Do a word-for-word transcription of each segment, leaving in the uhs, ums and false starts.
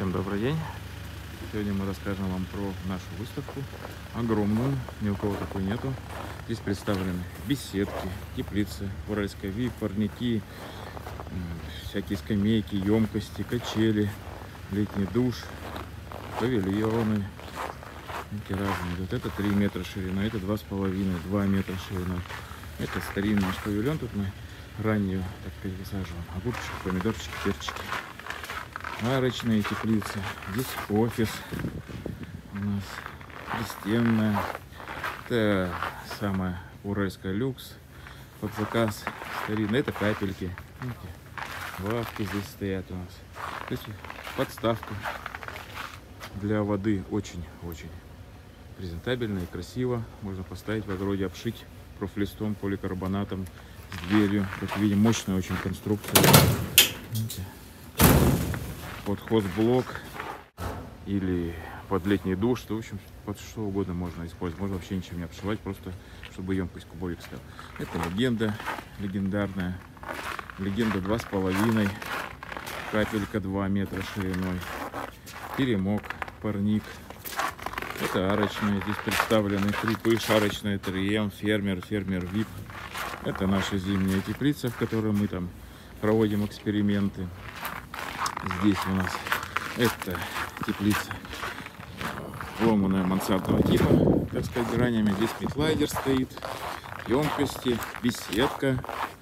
Всем добрый день! Сегодня мы расскажем вам про нашу выставку. Огромную, ни у кого такой нету. Здесь представлены беседки, теплицы, уральская ви, парники, всякие скамейки, емкости, качели, летний душ, павильоны. Эти разные. Вот это три метра ширина, это два с половиной, два метра ширина. Это старинный наш павильон. Тут мы раннюю так пересаживаем. Огурчики, помидорчики, перчики. Арочные теплицы. Здесь офис у нас, пристенная. Это самая уральская люкс. Под заказ старинная. Это капельки. Видите? Лавки здесь стоят у нас. То есть подставка для воды очень-очень презентабельно и красиво. Можно поставить в огороде, обшить профлистом, поликарбонатом, с дверью. Как видим, мощная очень конструкция. Видите? Под хозблок или под летний душ, то, в общем, под что угодно можно использовать. Можно вообще ничем не обшивать, просто чтобы емкость кубовик стал. Это легенда, легендарная. Легенда два с половиной, капелька два метра шириной, теремок, парник. Это арочные, здесь представлены крепыш, арочная ТРМ, фермер, фермер ви ай пи. Это наша зимняя теплица, в которой мы там проводим эксперименты. Здесь у нас это теплица ломаная мансардного типа, так сказать, гранями. Здесь метлайдер стоит, емкости, беседка.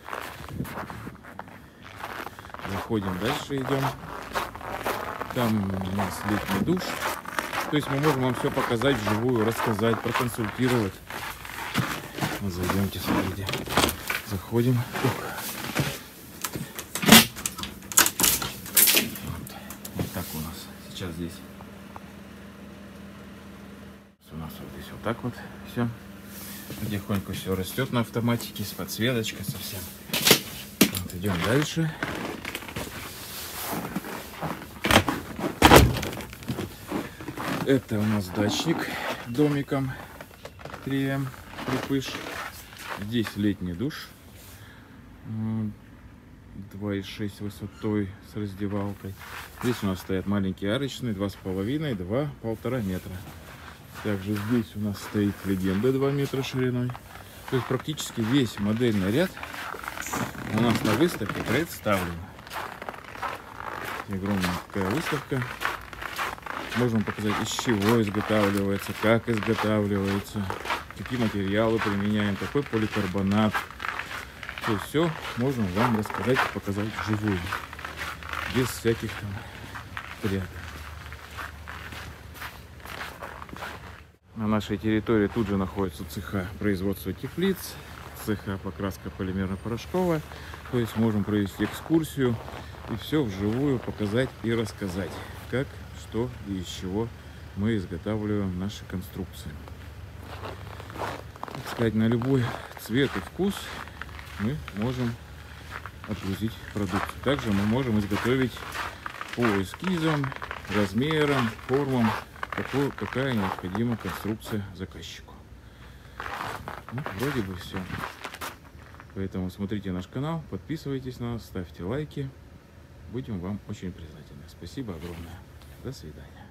Заходим дальше, идем. Там у нас летний душ. То есть мы можем вам все показать вживую, рассказать, проконсультировать. Вот зайдемте, смотрите. Заходим. Ух. У нас сейчас здесь у нас вот здесь вот так вот все потихоньку все растет на автоматике, с подсветочкой совсем. Вот, идем дальше. Это у нас дачник домиком три эм, крепыш. Здесь летний душ два и шесть высотой с раздевалкой. Здесь у нас стоят маленькие арочные, два с половиной, два, полтора метра. Также здесь у нас стоит легенда два метра шириной. То есть практически весь модельный ряд у нас на выставке представлен. Огромная такая выставка. Можем показать, из чего изготавливается, как изготавливается, какие материалы применяем, какой поликарбонат. То есть все можно вам рассказать и показать вживую, без всяких там пряток. На нашей территории тут же находятся цеха производства теплиц, цеха покраска полимерно-порошковая. То есть можем провести экскурсию и все вживую показать и рассказать, как, что и из чего мы изготавливаем наши конструкции. Так сказать, на любой цвет и вкус мы можем отгрузить продукцию. Также мы можем изготовить по эскизам, размерам, формам, какую, какая необходима конструкция заказчику. Ну, вроде бы все. Поэтому смотрите наш канал, подписывайтесь на нас, ставьте лайки. Будем вам очень признательны. Спасибо огромное. До свидания.